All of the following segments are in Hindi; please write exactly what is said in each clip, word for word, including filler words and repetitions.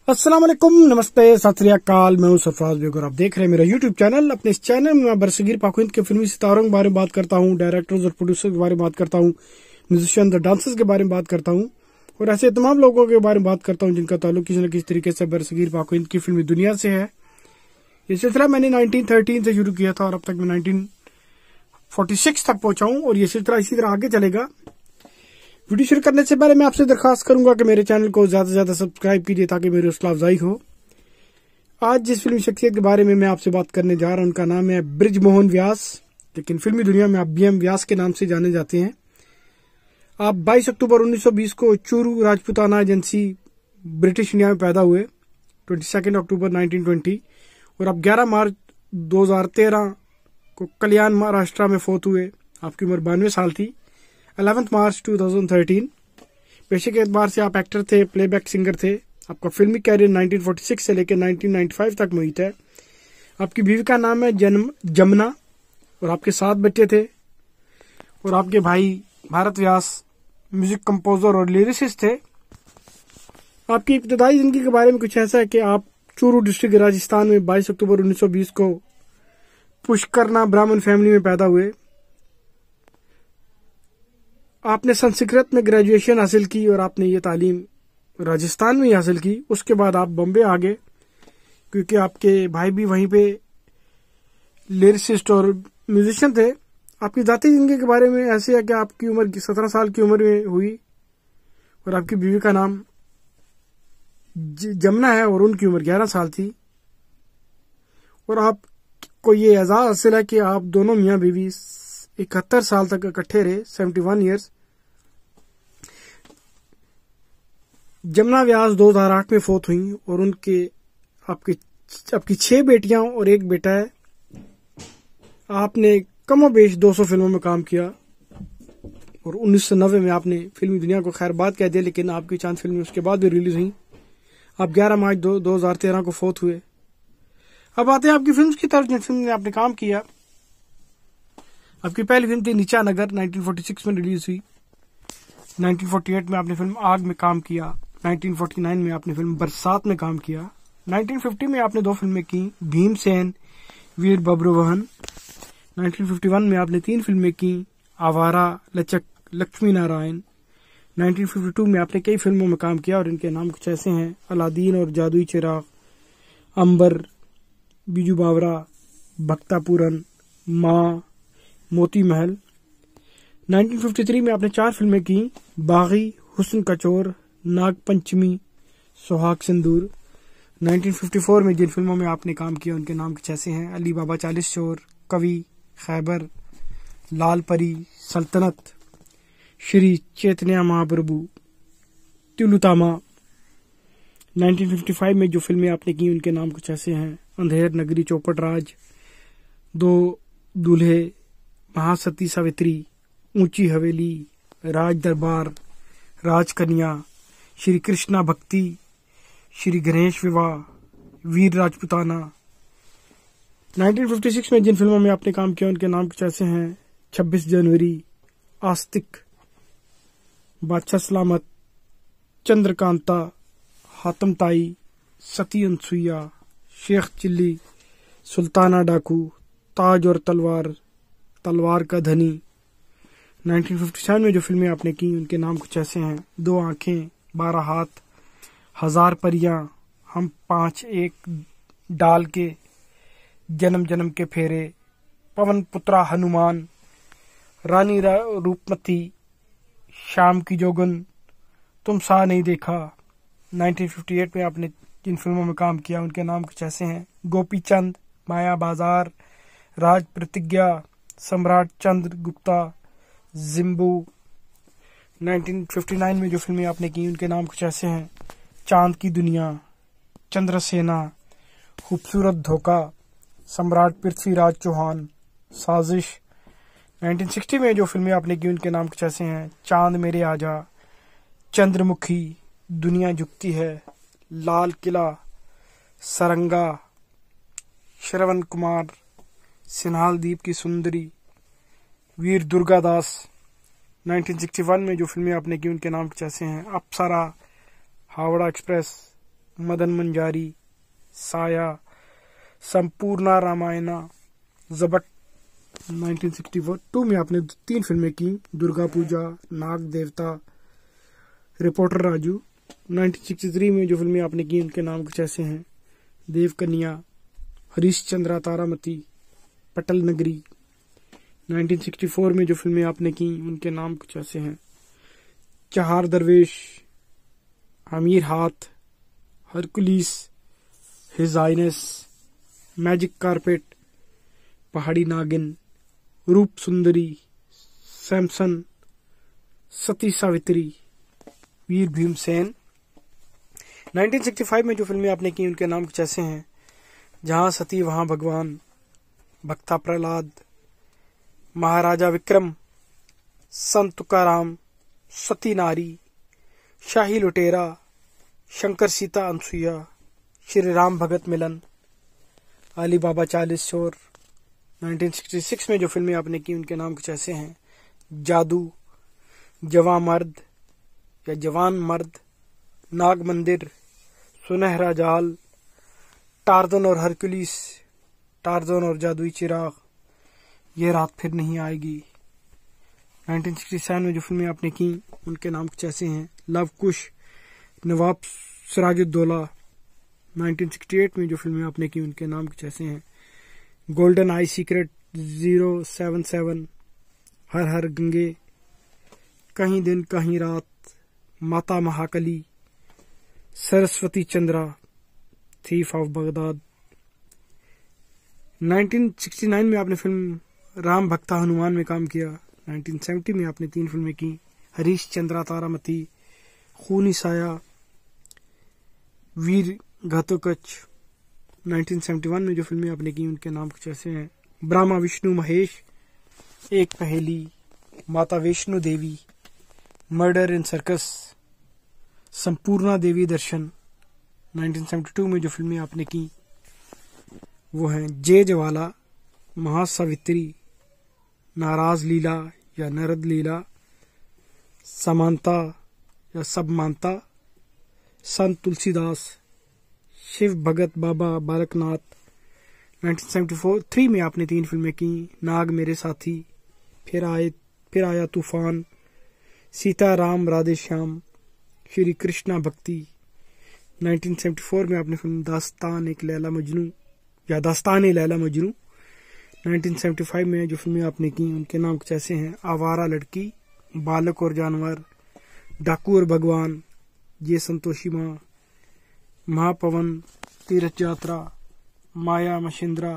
अस्सलाम वालेकुम, नमस्ते, सत श्री अकाल। मैं हूं सरफराज बेग और आप देख रहे हैं मेरा यूट्यूब चैनल। अपने इस चैनल में मैं बरसगीर पाक हिंद के फिल्मी सितारों के बारे में बात करता हूं, डायरेक्टर्स और प्रोड्यूसर के बारे में बात करता हूं, म्यूजिशियन और डांसर्स के बारे में बात करता हूं और ऐसे तमाम लोगों के बारे में बात करता हूं जिनका ताल्लुक किसी न किसी तरीके से बरसगीर पाक हिंद की फिल्मी दुनिया से है। ये सिलसिला मैंने नाइनटीन थर्टीन से शुरू किया था और अब तक मैं नाइनटीन फोर्टी सिक्स तक पहुंचा हूं और ये सिलसिला इसी तरह आगे चलेगा। वीडियो शुरू करने से पहले मैं आपसे दरखास्त करूंगा कि मेरे चैनल को ज्यादा से ज्यादा सब्सक्राइब कीजिए ताकि मेरी हौसला अफजाई हो। आज जिस फिल्मी शख्सियत के बारे में मैं आपसे बात करने जा रहा हूं उनका नाम है बृजमोहन व्यास, लेकिन फिल्मी दुनिया में आप बीएम व्यास के नाम से जाने जाते हैं। आप बाईस अक्टूबर उन्नीस सौ बीस को Churu Rajputana agency British India में पैदा हुए, बाईस अक्टूबर नाइनटीन ट्वेंटी, और आप ग्यारह मार्च दो हज़ार तेरह को कल्याण महाराष्ट्र में फौत हुए। आपकी उम्र बानवे साल थी। ग्यारह मार्च दो हज़ार तेरह। पेशे के एतबार से आप एक्टर थे, प्लेबैक सिंगर थे। आपका फिल्मी कैरियर नाइनटीन फोर्टी सिक्स से लेकर नाइनटीन नाइंटी फाइव तक मुहित है। आपकी बीवी का नाम है जन्म जमुना और आपके सात बच्चे थे और आपके भाई भारत व्यास म्यूजिक कंपोजर और लिरिसिस्ट थे। आपकी इब्तदाई जिंदगी के बारे में कुछ ऐसा है कि आप चूरू डिस्ट्रिक्ट राजस्थान में बाईस अक्टूबर उन्नीस सौ बीस को पुष्करना ब्राह्मण फैमिली में पैदा हुए। आपने संस्कृत में ग्रेजुएशन हासिल की और आपने ये तालीम राजस्थान में ही हासिल की। उसके बाद आप बॉम्बे आ गए क्योंकि आपके भाई भी वहीं पे लिरिसिस्ट और म्यूजिशियन थे। आपकी जाती जिंदगी के बारे में ऐसे है कि आपकी उम्र सत्रह साल की उम्र में हुई और आपकी बीवी का नाम जमुना है और उनकी उम्र ग्यारह साल थी और आपको ये एजाज हासिल है कि आप दोनों मियाँ बीवी इकहत्तर साल तक इकट्ठे रहे, seventy one years. Jamuna Vyas दो हज़ार आठ में फौत हुई और उनके आपकी आपकी छह बेटियां और एक बेटा है। आपने कमोबेश दो सौ फिल्मों में काम किया और उन्नीस सौ नब्बे में आपने फिल्मी दुनिया को खैर बात कह दिया, लेकिन आपकी चांद फिल्में उसके बाद भी रिलीज हुई। आप ग्यारह मार्च दो हजार तेरह को फौत हुए। अब आते हैं आपकी फिल्म की तरफ जिन फिल्म में आपने काम किया। आपकी पहली फिल्म थी Neecha Nagar, nineteen forty six में रिलीज हुई। नाइनटीन फोर्टी एट में आपने फिल्म आग में काम किया। नाइनटीन फोर्टी नाइन में आपने फिल्म बरसात में काम किया। नाइनटीन फिफ्टी में आपने दो फिल्में की, Bhimsen, Veer Babruvahan. Nineteen fifty one में आपने तीन फिल्में की, Awara, Lachak, Lakshmi Narayan. Nineteen fifty two में आपने कई फिल्मों में काम किया और इनके नाम कुछ ऐसे हैं: अलादीन और जादुई चिराग, अंबर, बीजू बावरा, भक्तापुरन, माँ, Moti Mahal. Nineteen fifty three में आपने चार फिल्में की, बागी, हुस्न का चोर, नाग पंचमी, सुहाग सिंदूर। नाइनटीन फिफ्टी फोर में जिन फिल्मों में आपने काम किया उनके नाम कुछ ऐसे हैं: अली बाबा चालीस चोर, कवि, Khyber, Lal Pari, Saltanat, Shri Chaitanya Mahaprabhu, Tilottama. Nineteen fifty five में जो फिल्में आपने की उनके नाम कुछ ऐसे हैं: अंधेर नगरी, चौपट राज, दो दूल्हे, महासती सावित्री, ऊंची हवेली, राज दरबार, राजकन्या, श्री कृष्णा भक्ति, Shri Ganesh Vivah, Veer Rajputana. Nineteen fifty six में जिन फिल्मों में आपने काम किया उनके नाम कुछ ऐसे हैं: छब्बीस जनवरी, आस्तिक, बादशाह सलामत, चंद्रकांता, हातम ताई, सती अनसुईया, शेख चिल्ली, सुल्ताना डाकू, ताज और तलवार, तलवार का धनी। नाइनटीन फिफ्टी सेवन में जो फिल्में आपने की उनके नाम कुछ ऐसे हैं: दो आंखें, बारह हाथ, हजार परियां, हम पांच एक डाल के, जन्म जन्म के फेरे, पवन पुत्रा हनुमान, रानी रा, रूपमती, शाम की जोगन, तुम सा नहीं देखा। नाइनटीन फिफ्टी एट में आपने जिन फिल्मों में काम किया उनके नाम कुछ ऐसे हैं: गोपी चंद, माया बाजार, Raj Pratigya, Samrat Chandra Gupta, Zimbo. Nineteen fifty nine में जो फिल्में आपने की उनके नाम कुछ ऐसे हैं: चांद की दुनिया, चंद्रसेना, खूबसूरत धोखा, सम्राट पृथ्वीराज चौहान, साजिश। नाइनटीन सिक्सटी में जो फिल्में आपने की उनके नाम कुछ ऐसे हैं: चांद मेरे आजा, चंद्रमुखी, दुनिया झुकती है, लाल किला, सरंगा, श्रवण कुमार, सिन्हाल द्वीप की Sundari, Veer Durgadas. Nineteen sixty one में जो फिल्में आपने की उनके नाम कुछ ऐसे हैं: अप्सरा, हावड़ा एक्सप्रेस, मदन मंजारी, साया, संपूर्णा रामायणा, जबट नाइनटीन सिक्सटी टू में आपने तीन फिल्में की, Durga Puja, Naag Devta, reporter Raju. Nineteen sixty three में जो फिल्में आपने की उनके नाम कुछ ऐसे हैं, देवकन्या, हरीशचंद्रा तारामती, पटल नगरी। नाइनटीन सिक्सटी फोर में जो फिल्में आपने की उनके नाम कुछ ऐसे हैं, चार दरवेश, अमीर हाथ, Hercules, His Highness, Magic Carpet, Pahadi Nagin, Roop Sundari, Samson, Sati Savitri, Veer Bhimsen. Nineteen sixty five में जो फिल्में आपने की उनके नाम कुछ ऐसे हैं, जहां सती वहां भगवान, भक्ता प्रहलाद, महाराजा विक्रम, संत तुकाराम, सती नारी, शाही लुटेरा, शंकर सीता अनसुईया, श्री राम भगत मिलन, अली बाबा चालीस चोर। नाइनटीन सिक्सटी सिक्स में जो फिल्में आपने की उनके नाम कुछ ऐसे हैं, जादू, जवां मर्द या जवान मर्द, नाग मंदिर, सुनहरा जाल, टार्जन और हरकुलिस, टार्जन और जादुई चिराग, ये रात फिर नहीं आएगी। नाइनटीन सिक्सटी सेवन में जो फिल्में आपने की उनके नाम कुछ ऐसे हैं, Lav Kush, Nawab Sirajuddaula. Nineteen sixty eight में जो फिल्में आपने की उनके नाम कुछ ऐसे हैं, Golden Eye Secret zero seven seven, Har Har Gange, Kahin Din Kahin Raat, Mata Mahakali, Saraswati Chandra, Thief of Baghdad. Nineteen sixty nine में आपने फिल्म राम भक्ता हनुमान में काम किया। नाइनटीन सेवेंटी में आपने तीन फिल्में की, हरीशचंद्रा Taramati, Khooni Saaya, Veer Ghatotkach. Nineteen seventy one में जो फिल्में आपने की उनके नाम कुछ ऐसे हैं, Brahma Vishnu Mahesh, Ek Paheli, Mata Vaishno Devi, Murder in Circus, Sampoorna Devi Darshan. Nineteen seventy two में जो फिल्में आपने की वो हैं जय जवाला, महासावित्री, नाराज लीला या नरद लीला, समानता या सब मानता, Sant Tulsidas, Shiv Bhagat Baba Balaknath. Nineteen seventy four three में आपने तीन फिल्में की, नाग मेरे साथी, फिर आए फिर आया तूफान, सीता राम राधे श्याम, श्री कृष्णा भक्ति। नाइनटीन सेवेंटी फोर में आपने फिल्म दास्तान एक लैला मजनू या Dastan e Laila Majnu. Nineteen seventy five में जो फिल्में आपने की उनके नाम कुछ ऐसे हैं, आवारा लड़की, बालक और जानवर, डाकू और भगवान, ये संतोषी माँ, महापवन, तीर्थ यात्रा, माया मशिंद्रा,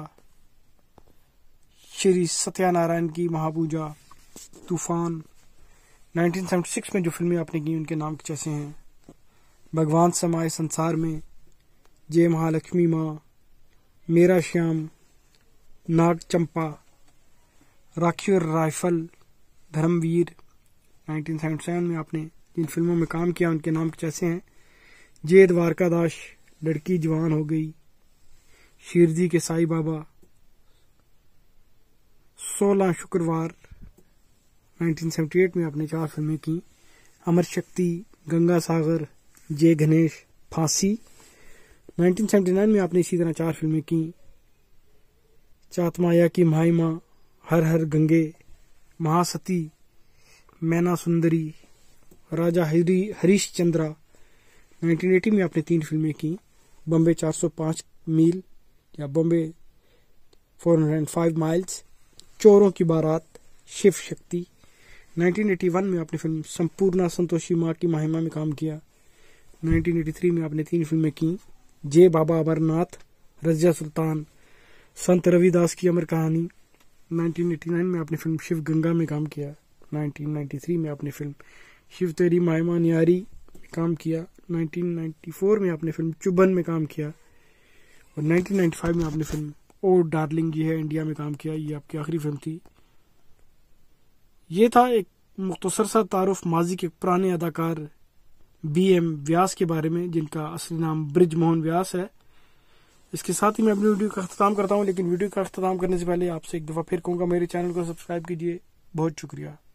श्री सत्यानारायण की महापूजा, तूफान। नाइनटीन सेवेंटी सिक्स में जो फिल्में आपने की उनके नाम कुछ ऐसे हैं, भगवान समाये संसार में, जय महालक्ष्मी माँ, मेरा श्याम, नाग चंपा, राखी और rifle, Dharamveer. Nineteen seventy seven में आपने जिन फिल्मों में काम किया उनके नाम कुछ ऐसे हैं, जय द्वारकादास, लड़की जवान हो गई, शिरडी के साईं बाबा, सोलह शुक्रवार। नाइनटीन सेवेंटी एट में आपने चार फिल्में की, अमर शक्ति, गंगा सागर, जय गणेश, फांसी। नाइनटीन सेवेंटी नाइन में आपने इसी तरह चार फिल्में की, चातमाया की महाइमा, हर हर गंगे, महासती, मैना सुंदरी, राजा हरी हरीशचंद्रा। नाइनटीन एटी में आपने तीन फिल्में की, बॉम्बे चार सौ पाँच मील या बॉम्बे चार सौ पाँच माइल्स, चोरों की बारात, Shiv Shakti. Nineteen eighty one में आपने फिल्म संपूर्णा संतोषी माँ की महिमा में काम किया। नाइनटीन एटी थ्री में आपने तीन फिल्में की, जय बाबा अमरनाथ, रजिया सुल्तान, संत रविदास की अमर कहानी। नाइनटीन एटी नाइन में आपने फिल्म शिव गंगा में काम किया। नाइनटीन नाइंटी थ्री में आपने फिल्म शिव तेरी मायमा न्यारी में काम किया। नाइनटीन नाइंटी फोर में आपने फिल्म चुबन में काम किया और नाइनटीन नाइंटी फाइव में आपने फिल्म ओ डार्लिंग जी है इंडिया में काम किया। ये आपकी आखिरी फिल्म थी। ये था एक मुख्तसर सा तारुफ माजी के पुराने अदाकार बी एम व्यास के बारे में, जिनका असली नाम ब्रिज मोहन व्यास है। इसके साथ ही मैं अपनी वीडियो का अख्ताम करता हूं, लेकिन वीडियो का अख्ताम करने से पहले आपसे एक दफ़ा फिर कहूँगा, मेरे चैनल को सब्सक्राइब कीजिए। बहुत शुक्रिया।